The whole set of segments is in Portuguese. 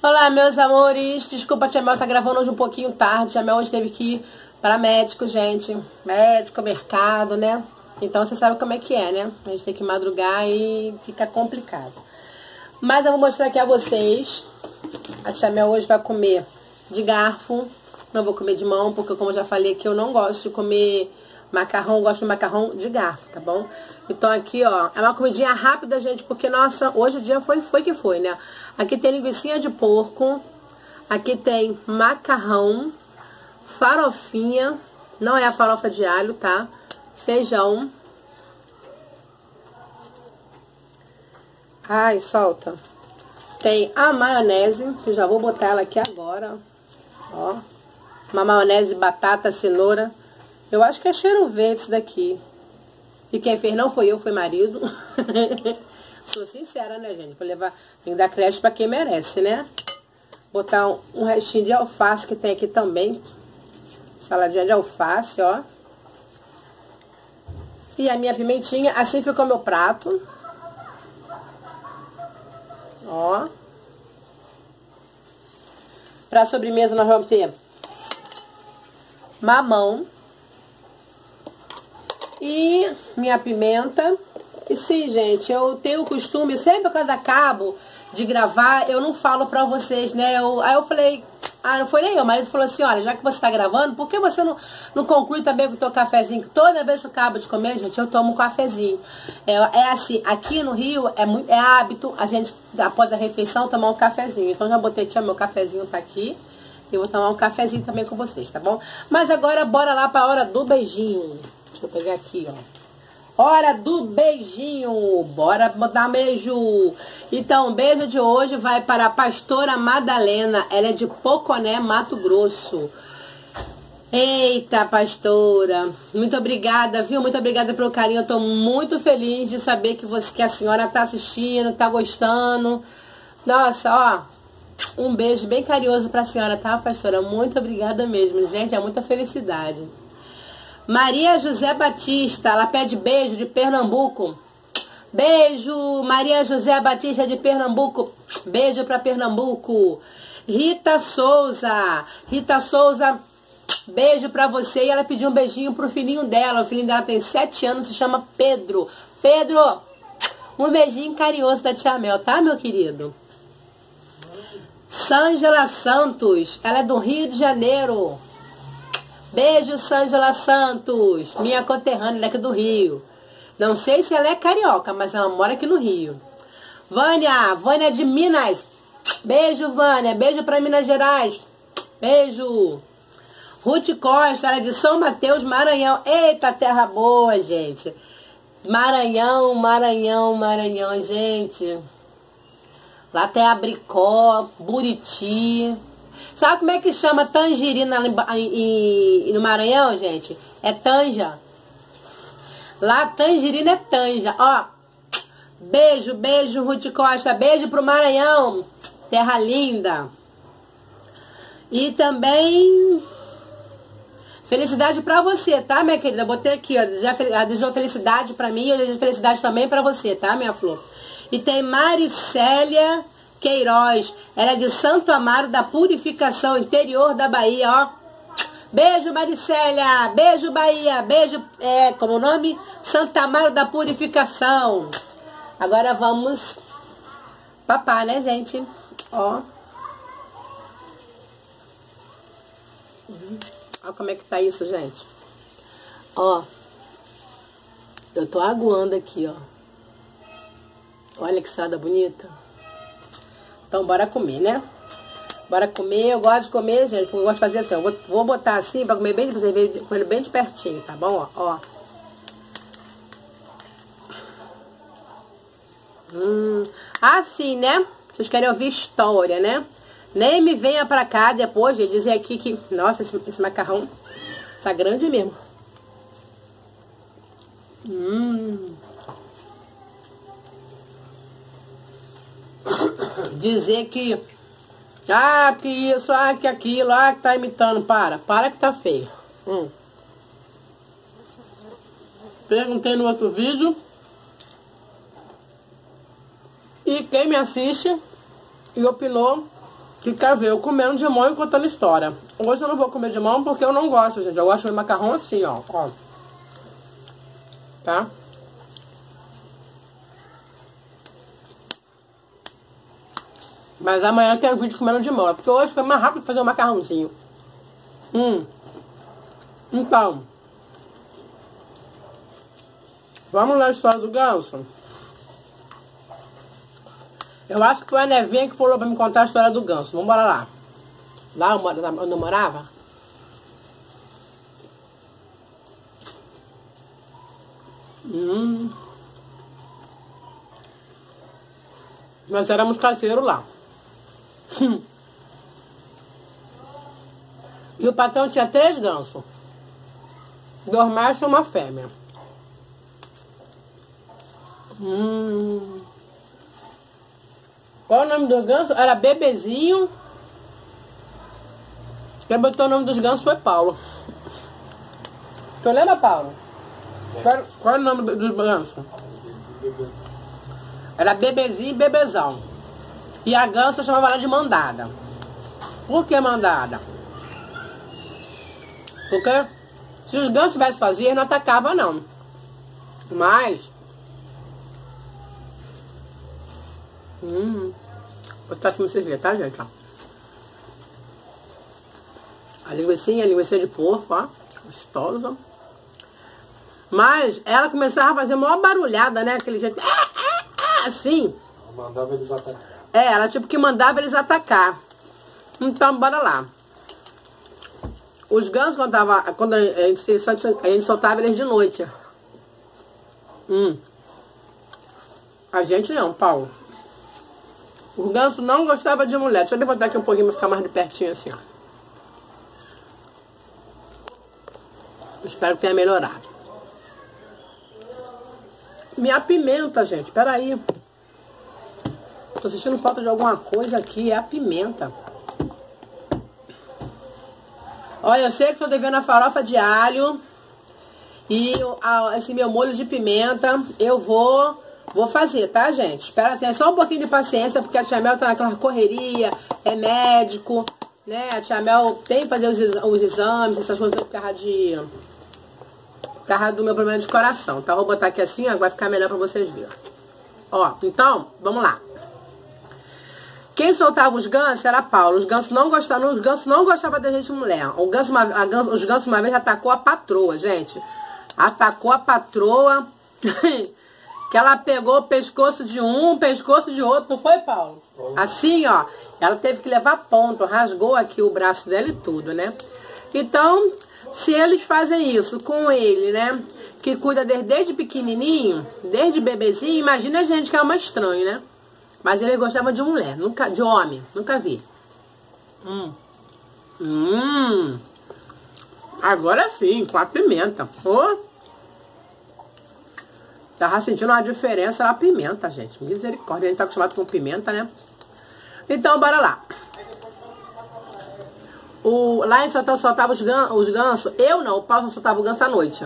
Olá, meus amores. Desculpa, a tia Mel tá gravando hoje um pouquinho tarde. A tia Mel hoje teve que ir para médico, gente. Médico, mercado, né? Então, você sabe como é que é, né? A gente tem que madrugar e fica complicado. Mas eu vou mostrar aqui a vocês. A tia Mel hoje vai comer de garfo. Não vou comer de mão, porque como eu já falei aqui, eu não gosto de comer macarrão. Eu gosto de macarrão de garfo, tá bom? Então aqui, ó, é uma comidinha rápida, gente, porque, nossa, hoje o dia foi que foi, né? Aqui tem linguicinha de porco, aqui tem macarrão, farofinha, não é a farofa de alho, tá? Feijão. Ai, solta. Tem a maionese, que eu já vou botar ela aqui agora, ó. Uma maionese de batata, cenoura. Eu acho que é cheiro verde isso daqui. E quem fez não foi eu, foi marido. Sou sincera, né, gente? Pra levar, tem que dar crédito pra quem merece, né? Botar um restinho de alface que tem aqui também. Saladinha de alface, ó. E a minha pimentinha. Assim ficou meu prato. Ó. Pra sobremesa nós vamos ter mamão. E minha pimenta. E sim, gente, eu tenho o costume, sempre quando acabo de gravar, eu não falo pra vocês, né? Aí eu falei, não foi nem eu, o marido falou assim, olha, já que você tá gravando, por que você não conclui também com o teu cafezinho? Toda vez que eu acabo de comer, gente, eu tomo um cafezinho. É assim, aqui no Rio é hábito a gente, após a refeição, tomar um cafezinho. Então já botei aqui, ó, meu cafezinho tá aqui. Eu vou tomar um cafezinho também com vocês, tá bom? Mas agora bora lá pra hora do beijinho. Deixa eu pegar aqui, ó. Hora do beijinho, bora botar beijo. Então, o beijo de hoje vai para a pastora Madalena, ela é de Poconé, Mato Grosso. Eita, pastora, muito obrigada, viu? Muito obrigada pelo carinho, eu tô muito feliz de saber que a senhora tá assistindo, tá gostando. Nossa, ó, um beijo bem carinhoso pra senhora, tá, pastora? Muito obrigada mesmo, gente, é muita felicidade. Maria José Batista, ela pede beijo de Pernambuco. Beijo, Maria José Batista de Pernambuco. Beijo pra Pernambuco. Rita Souza, beijo pra você. E ela pediu um beijinho pro filhinho dela. O filhinho dela tem 7 anos, se chama Pedro. Pedro, um beijinho carinhoso da tia Mel, tá, meu querido? Sângela Santos, ela é do Rio de Janeiro. Beijo, Sângela Santos, minha conterrânea daqui do Rio. Não sei se ela é carioca, mas ela mora aqui no Rio. Vânia de Minas. Beijo, Vânia. Beijo pra Minas Gerais. Beijo. Ruth Costa, ela é de São Mateus, Maranhão. Eita, terra boa, gente. Maranhão, gente. Lá tem abricó, buriti. Sabe como é que chama tangerina no Maranhão, gente? É tanja. Lá tangerina é tanja. Ó, beijo, Ruth Costa. Beijo pro Maranhão. Terra linda. E também felicidade pra você, tá, minha querida? Botei aqui, ó. Desejou felicidade pra mim e eu desejo felicidade também pra você, tá, minha flor? E tem Maricélia Queiroz, ela é de Santo Amaro da Purificação, interior da Bahia, ó. Beijo, Maricélia, beijo, Bahia, beijo, como o nome? Santo Amaro da Purificação. Agora vamos papar, né, gente? Ó. Ó como é que tá isso, gente. Ó. Eu tô aguando aqui, ó. Olha que salada bonita. Então, bora comer, né? Bora comer. Eu gosto de comer, gente, porque eu gosto de fazer assim, ó. Vou botar assim pra comer bem, pra você ver com ele bem de pertinho, tá bom? Ó. Assim, né? Vocês querem ouvir história, né? Nem me venha pra cá depois de dizer aqui que... Nossa, esse macarrão tá grande mesmo. Dizer que que isso, que aquilo, que tá imitando. Para que tá feio. Perguntei no outro vídeo e quem me assiste e opinou que quer ver eu comendo de mão e contando história. Hoje eu não vou comer de mão porque eu não gosto, gente. Eu gosto de macarrão assim, ó. Tá? Mas amanhã tem um vídeo comendo de mão. É porque hoje foi mais rápido fazer um macarrãozinho. Então. Vamos ler a história do ganso? Eu acho que foi a Nevinha que falou pra me contar a história do ganso. Vamos embora lá. Lá onde eu morava. Nós éramos caseiros lá. E o patrão tinha 3 gansos. 2 machos e uma fêmea. Qual o nome dos gansos? Era Bebezinho. Quem botou o nome dos gansos foi Paulo. Tu lembra, Paulo? Qual é o nome dos gansos? Era Bebezinho e Bebezão. E a gansa chamava ela de Mandada. Por que Mandada? Porque se os gansos tivessem sozinhos, não atacava não. Mas... vou botar assim pra vocês verem, tá, gente? Ó. A linguiça de porco, ó. Gostosa. Mas ela começava a fazer uma barulhada, né? Aquele jeito... assim. Ela mandava eles atacar. Ela tipo que mandava eles atacar. Então, bora lá. Os gansos, quando a gente soltava eles de noite. A gente não, Paulo. O ganso não gostava de mulher. Deixa eu levantar aqui um pouquinho pra ficar mais de pertinho assim, ó. Espero que tenha melhorado. Minha pimenta, gente. Peraí. Tô sentindo falta de alguma coisa aqui. É a pimenta. Olha, eu sei que tô devendo a farofa de alho. E esse meu molho de pimenta. Eu vou fazer, tá, gente? Espera, tenha só um pouquinho de paciência. Porque a tia Mel tá naquela correria. É médico, né? A tia Mel tem que fazer os exames. Essas coisas por causa do meu problema de coração. Então, eu vou botar aqui assim, ó, vai ficar melhor pra vocês verem. Ó, então, vamos lá. Quem soltava os gansos era Paulo. Os gansos não gostavam da gente mulher. Os gansos uma vez atacou a patroa, gente. Atacou a patroa. Que ela pegou o pescoço de um, o pescoço de outro. Não foi, Paulo? Assim, ó. Ela teve que levar ponto. Rasgou aqui o braço dela e tudo, né? Então... se eles fazem isso com ele, né? Que cuida desde pequenininho, desde bebezinho, imagina a gente que é uma estranha, né? Mas ele gostava de mulher, nunca, de homem, nunca vi. Agora sim, com a pimenta. Oh. Tava sentindo uma diferença na pimenta, gente. Misericórdia, a gente tá acostumado com pimenta, né? Então, bora lá. Lá a gente soltava os gansos. Eu não, o Paulo soltava o ganso à noite.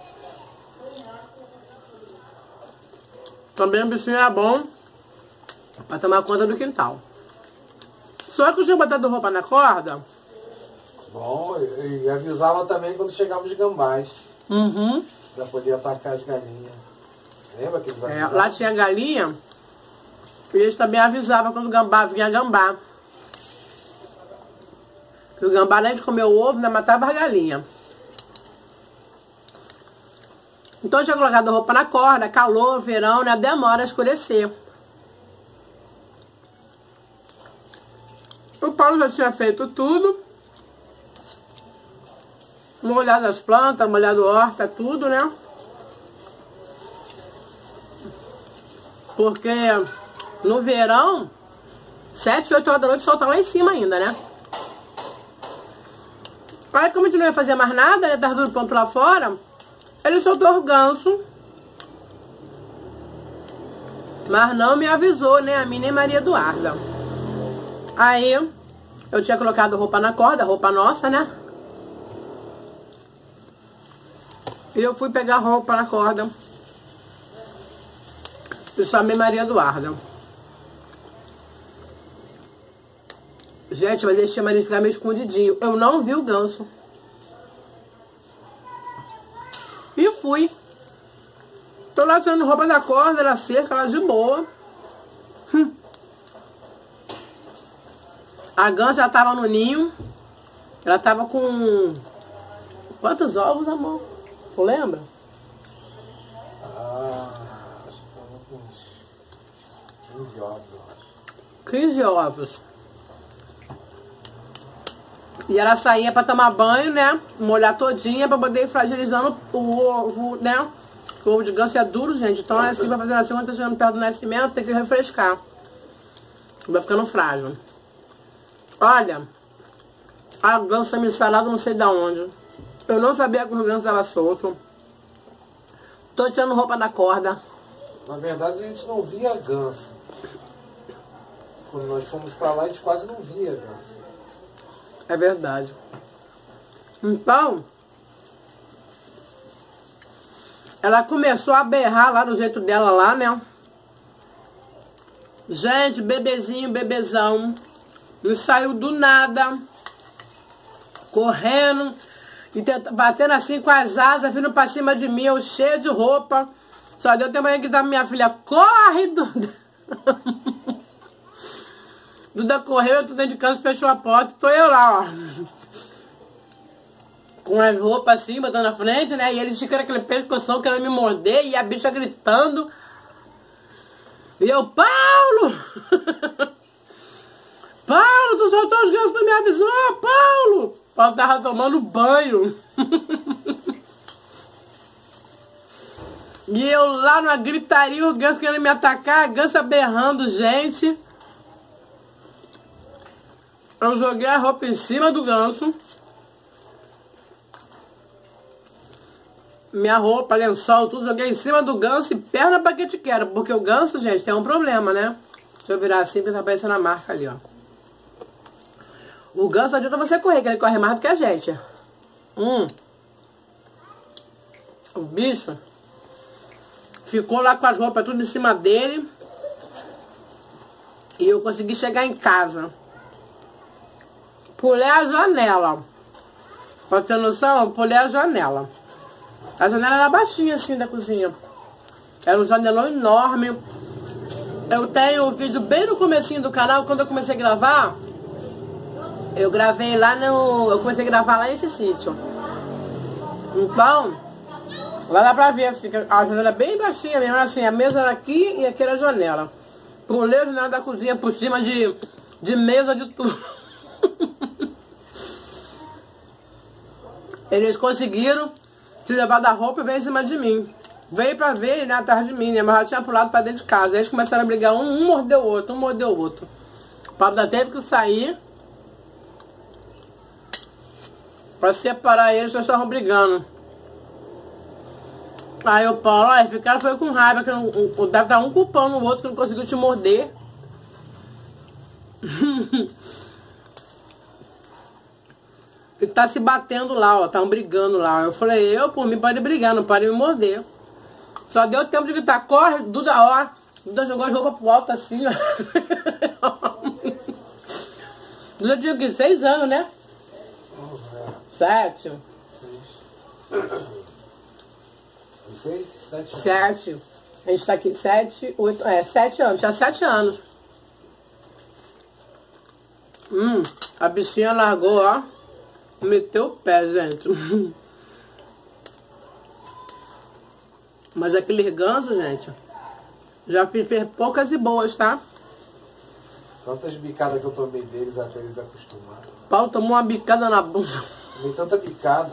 Também o bichinho era bom pra tomar conta do quintal. Só que eu tinha botado roupa na corda. Bom, e avisava também quando chegavam os gambás. Pra poder atacar as galinhas. Lembra que eles avisavam? Lá tinha galinha. E eles também avisavam quando o gambá vinha gambá. O gambá, além de comer o ovo, ainda matava as galinhas. Então eu tinha colocado a roupa na corda, calor, verão, né? Demora a escurecer. O Paulo já tinha feito tudo. Molhado as plantas, molhado a horta, tudo, né? Porque no verão, 7, 8 horas da noite, o sol tá lá em cima ainda, né? Aí, como a gente não ia fazer mais nada, né? Tava tudo pronto lá fora. Ele soltou o ganso. Mas não me avisou, né? A mim nem Maria Eduarda. Aí, eu tinha colocado roupa na corda, roupa nossa, né? E eu fui pegar roupa na corda. E chamei Maria Eduarda. Gente, mas eles tinham mania de ficar meio escondidinho. Eu não vi o ganso. E fui. Tô lá tirando roupa da corda, era cerca, lá de boa. A gansa, ela tava no ninho. Ela tava com... Quantos ovos, amor? Tu lembra? Acho que tava com uns 15 ovos, eu acho. 15 ovos. E ela saía pra tomar banho, né? Molhar todinha pra poder ir fragilizando o ovo, né? O ovo de ganso é duro, gente. Então é assim, vai fazendo assim, quando tá chegando perto do nascimento, tem que refrescar. Vai ficando frágil. Olha, a gansa me salada não sei da onde. Eu não sabia que o ganso estava solto. Tô tirando roupa da corda. Na verdade, a gente não via a gansa. Quando nós fomos pra lá, a gente quase não via a gansa. É verdade. Então, ela começou a berrar lá do jeito dela lá, né? Gente, bebezinho, bebezão. Me saiu do nada. Correndo. E batendo assim com as asas, vindo pra cima de mim, eu cheio de roupa. Só deu tempo aí que da minha filha, corre, Duda. Duda correu, eu tô dentro de casa, fechou a porta, tô eu lá, ó. Com as roupas assim, botando na frente, né? E eles ficam aquele pescoção querendo me morder, e a bicha gritando. E eu, Paulo! Paulo, tu soltou os gansos, não me avisou, Paulo! Paulo tava tomando banho. E eu lá numa gritaria, o ganso querendo me atacar, a gansa berrando, gente. Eu joguei a roupa em cima do ganso. Minha roupa, lençol, tudo, joguei em cima do ganso e perna pra que te quero. Porque o ganso, gente, tem um problema, né? Deixa eu virar assim, porque tá aparecendo a marca ali, ó. O ganso não adianta você correr, que ele corre mais do que a gente. O bicho ficou lá com as roupas tudo em cima dele. E eu consegui chegar em casa. Pulei a janela. Pra ter noção, eu pulei a janela. A janela era baixinha assim da cozinha. Era um janelão enorme. Eu tenho o vídeo bem no comecinho do canal, quando eu comecei a gravar. Eu gravei lá no... Eu comecei a gravar lá nesse sítio. Então, lá dá pra ver, fica a janela bem baixinha mesmo, assim, a mesa era aqui e aqui era a janela. Pulei a janela da cozinha por cima de mesa, de tudo. Eles conseguiram se levar da roupa e veio em cima de mim. Veio pra ver, né, atrás de mim, né, mas já tinha pulado pra dentro de casa. Aí eles começaram a brigar, um mordeu o outro, um mordeu o outro. O Pablo ainda teve que sair pra separar eles, eles estavam brigando. Aí o Paulo, aí ficaram foi com raiva, que deve dar um cupom no outro que não conseguiu te morder. E tá se batendo lá, ó, estavam brigando lá. Eu falei, eu por mim pode brigar, não pode me morder. Só deu tempo de gritar, corre, Duda, ó. Duda jogou as roupas pro alto assim, ó. Duda tinha o quê? 6 anos, né? 7. 6, 7 anos. 7. A gente tá aqui 7, 8, 7 anos. Tinha 7 anos. A bichinha largou, ó. Meteu o pé, gente. Mas aquele ganso, gente, já fez poucas e boas, tá? Quantas bicadas que eu tomei deles até eles acostumarem. Paulo tomou uma bicada na bunda. Tomei tanta bicada.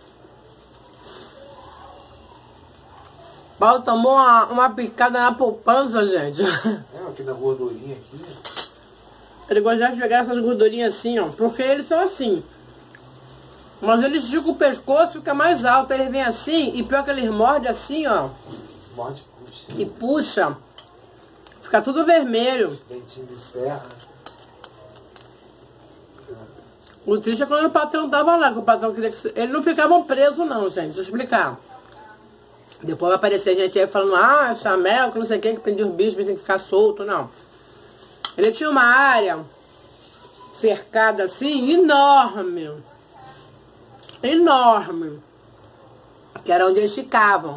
Paulo tomou uma picada na poupança, gente. Aqui na gordurinha aqui. Ele gosta de pegar essas gordurinhas assim, ó. Porque eles são assim. Mas eles esticam o pescoço e fica mais alto. Eles vêm assim e pior que eles mordem assim, ó. Morde, puxa. E puxa. Fica tudo vermelho. Dentinho de serra. O triste é quando o patrão tava lá, que o patrão queria que... Eles não ficavam presos não, gente. Deixa eu explicar. Depois vai aparecer gente aí falando, chamel, que não sei o que prendia os bichos, tem que ficar solto, não. Ele tinha uma área cercada assim, enorme. Enorme. Que era onde eles ficavam.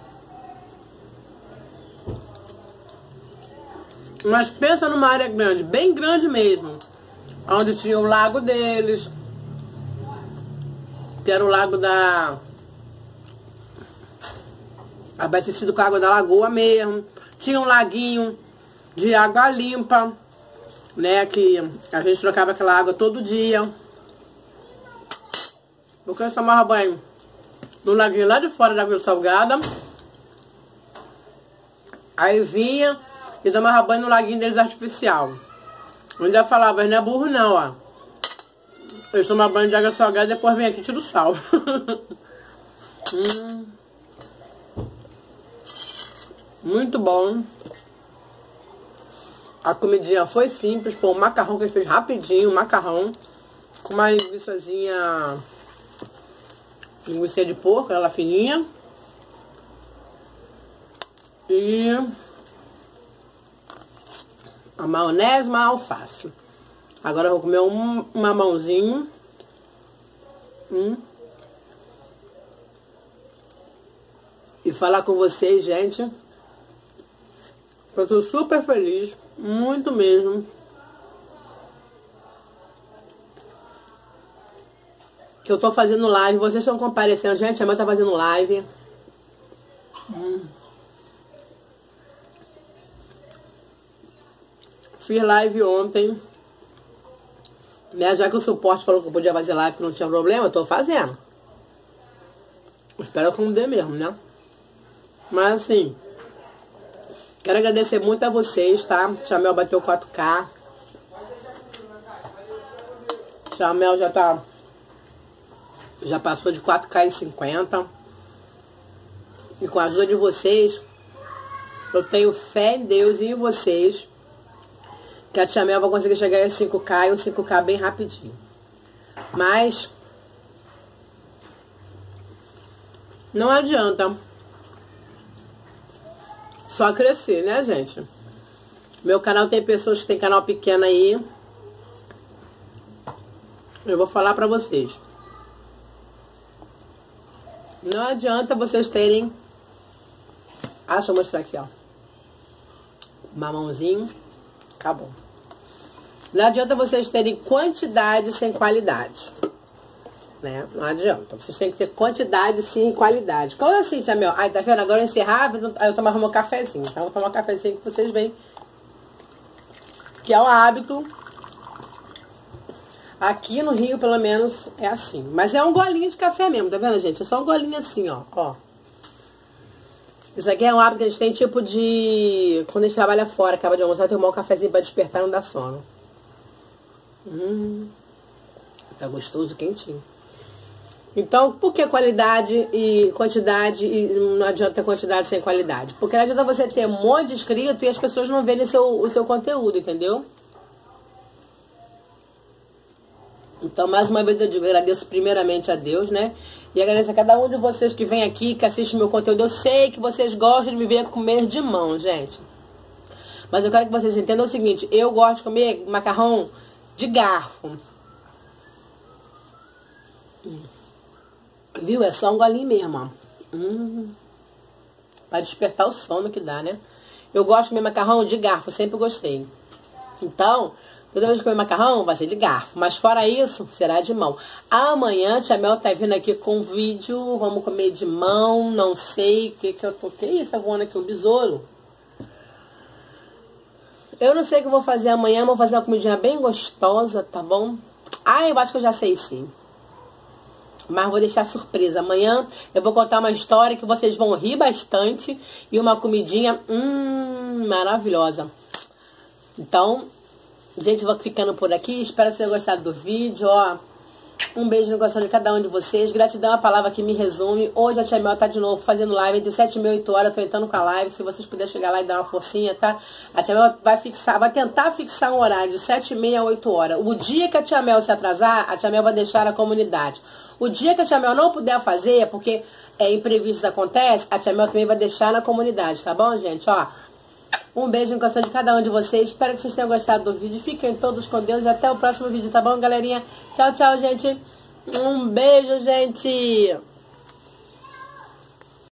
Mas pensa numa área grande, bem grande mesmo. Onde tinha o lago deles, que era o lago da... abastecido com a água da lagoa mesmo. Tinha um laguinho de água limpa, né? Que a gente trocava aquela água todo dia. Porque eu tomava banho no laguinho lá de fora da Água Salgada. Aí vinha e tomava banho no laguinho deles artificial. Eu ainda falava, não é burro não, ó. Eles tomam banho de água salgada e depois vem aqui e tira o sal. Muito bom. A comidinha foi simples, pô, um macarrão que ele fez rapidinho, um macarrão com uma linguiçazinha, linguiça de porco, ela fininha. E a maionese, uma alface. Agora eu vou comer um mamãozinho. E falar com vocês, gente. Eu tô super feliz. Muito mesmo. Que eu tô fazendo live. Vocês estão comparecendo. Gente, a mãe tá fazendo live. Fiz live ontem. Né? Já que o suporte falou que eu podia fazer live, que não tinha problema, eu tô fazendo. Espero que não dê mesmo, né? Mas assim, quero agradecer muito a vocês, tá? Chamel bateu 4K. Chamel já passou de 4K e 50. E com a ajuda de vocês, eu tenho fé em Deus e em vocês, que a Tia Mel vai conseguir chegar a 5K e o 5K bem rapidinho. Mas não adianta só crescer, né, gente? Meu canal tem pessoas que tem canal pequeno aí. Eu vou falar pra vocês. Não adianta vocês terem... deixa eu mostrar aqui, ó. Mamãozinho. Acabou. Não adianta vocês terem quantidade sem qualidade. Né? Não adianta. Vocês têm que ter quantidade sim e qualidade. Como assim, Tia Mel? Ai, tá vendo? Agora eu encerrava, aí eu tomava meu cafezinho. Então eu vou tomar um cafezinho que vocês veem. Que é um hábito. Aqui no Rio, pelo menos, é assim. Mas é um golinho de café mesmo, tá vendo, gente? É só um golinho assim, ó. Isso aqui é um hábito que a gente tem, tipo de... Quando a gente trabalha fora, acaba de almoçar, tomar um cafezinho pra despertar e não dar sono. Tá gostoso, quentinho. Então, por que qualidade e quantidade e não adianta ter quantidade sem qualidade? Porque não adianta você ter um monte de inscrito e as pessoas não verem o seu conteúdo, entendeu? Então, mais uma vez eu digo, agradeço primeiramente a Deus, né? E agradeço a cada um de vocês que vem aqui, que assiste meu conteúdo. Eu sei que vocês gostam de me ver comer de mão, gente. Mas eu quero que vocês entendam o seguinte, eu gosto de comer macarrão de garfo. Viu? É só um golinho mesmo, ó. Pra despertar o sono que dá, né? Eu gosto de comer macarrão de garfo, sempre gostei. Então... Toda vez que comer macarrão, vai ser de garfo. Mas fora isso, será de mão. Amanhã, Tia Mel tá vindo aqui com um vídeo. Vamos comer de mão. Não sei o que eu tô... Que isso? Tá voando aqui um besouro. Eu não sei o que eu vou fazer amanhã. Vou fazer uma comidinha bem gostosa, tá bom? Eu acho que eu já sei sim. Mas vou deixar surpresa. Amanhã eu vou contar uma história que vocês vão rir bastante. E uma comidinha, maravilhosa. Então... Gente, vou ficando por aqui. Espero que vocês tenham gostado do vídeo, ó. Um beijo no coração de cada um de vocês. Gratidão é a palavra que me resume. Hoje a Tia Mel tá de novo fazendo live entre 7 e 8 horas. Tô entrando com a live. Se vocês puderem chegar lá e dar uma forcinha, tá? A Tia Mel vai tentar fixar um horário de 7h30 a 8 horas. O dia que a Tia Mel se atrasar, a Tia Mel vai deixar a comunidade. O dia que a Tia Mel não puder fazer, porque imprevistos acontecem, a Tia Mel também vai deixar na comunidade, tá bom, gente? Ó. Um beijo no coração de cada um de vocês. Espero que vocês tenham gostado do vídeo. Fiquem todos com Deus e até o próximo vídeo, tá bom, galerinha? Tchau, tchau, gente. Um beijo, gente.